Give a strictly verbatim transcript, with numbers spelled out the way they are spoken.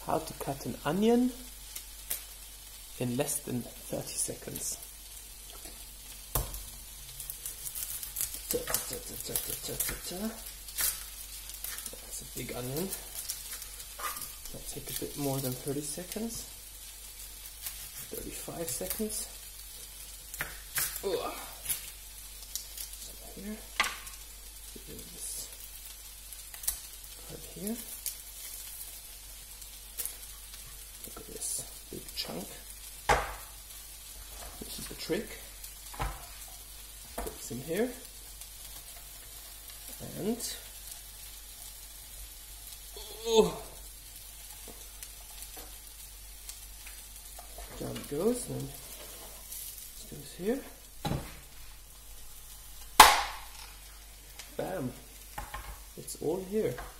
How to cut an onion in less than thirty seconds. Ta, ta, ta, ta, ta, ta, ta, ta. That's a big onion. That'll take a bit more than thirty seconds. thirty-five seconds. Ugh. So here, this part here. Look at this big chunk. This is the trick. Put this in here, and oh, down it goes, and this goes here. Bam! It's all here.